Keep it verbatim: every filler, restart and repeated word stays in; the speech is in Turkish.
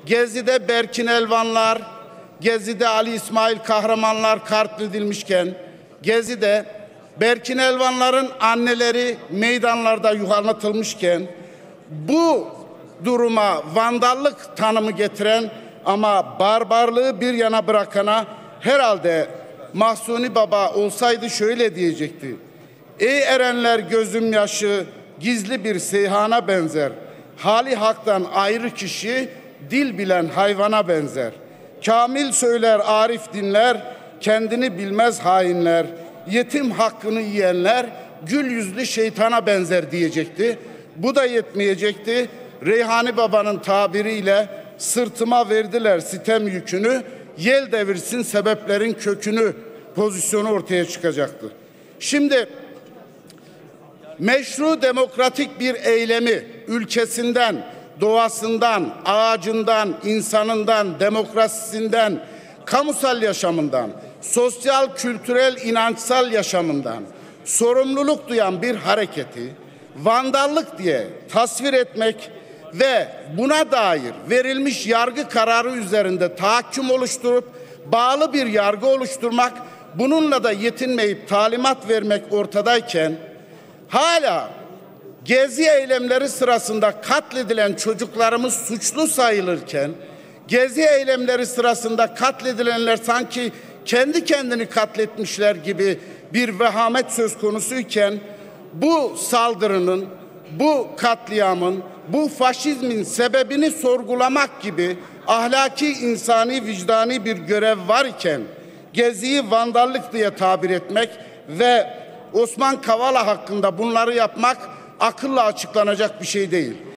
Gezi'de Berkin Elvanlar, Gezi'de Ali İsmail Kahramanlar katledilmişken, Gezi'de Berkin Elvanların anneleri meydanlarda yuvarlatılmışken, bu duruma vandallık tanımı getiren ama barbarlığı bir yana bırakana herhalde Mahsuni Baba olsaydı şöyle diyecekti: ey erenler gözüm yaşı, gizli bir seyhana benzer. Hali haktan ayrı kişi, dil bilen hayvana benzer. Kamil söyler, arif dinler, kendini bilmez hainler. Yetim hakkını yiyenler, gül yüzlü şeytana benzer diyecekti. Bu da yetmeyecekti. Reyhani Baba'nın tabiriyle sırtıma verdiler sitem yükünü, yel devirsin sebeplerin kökünü pozisyonu ortaya çıkacaktı. Şimdi meşru demokratik bir eylemi ülkesinden, doğasından, ağacından, insanından, demokrasisinden, kamusal yaşamından, sosyal, kültürel, inançsal yaşamından sorumluluk duyan bir hareketi vandallık diye tasvir etmek ve buna dair verilmiş yargı kararı üzerinde tahakküm oluşturup bağlı bir yargı oluşturmak, bununla da yetinmeyip talimat vermek ortadayken, hala Gezi eylemleri sırasında katledilen çocuklarımız suçlu sayılırken, Gezi eylemleri sırasında katledilenler sanki kendi kendini katletmişler gibi bir vehamet söz konusuyken, bu saldırının, bu katliamın, bu faşizmin sebebini sorgulamak gibi ahlaki, insani, vicdani bir görev var iken, Gezi'yi vandallık diye tabir etmek ve Osman Kavala hakkında bunları yapmak akılla açıklanacak bir şey değil.